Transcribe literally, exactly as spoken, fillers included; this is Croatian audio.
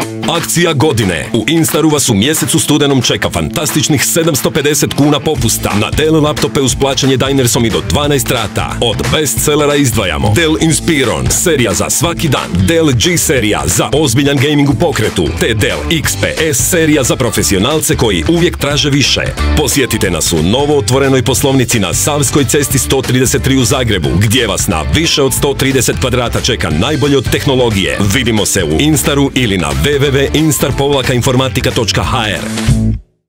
Akcija godine. U Instaru vas u mjesecu studenom čeka fantastičnih sedamsto pedeset kuna popusta na Dell laptope uz plaćanje Dynersom i do dvanaest rata. Od bestsellera izdvajamo Dell Inspiron, serija za svaki dan, Dell G serija za ozbiljan gaming u pokretu, te Dell X P S serija za profesionalce koji uvijek traže više. Posjetite nas u novo otvorenoj poslovnici na Savskoj cesti sto trideset tri u Zagrebu, gdje vas na više od sto trideset kvadrata čeka najbolje od tehnologije. Vidimo se u Instaru ili na w w w tačka instar informatika tačka h r.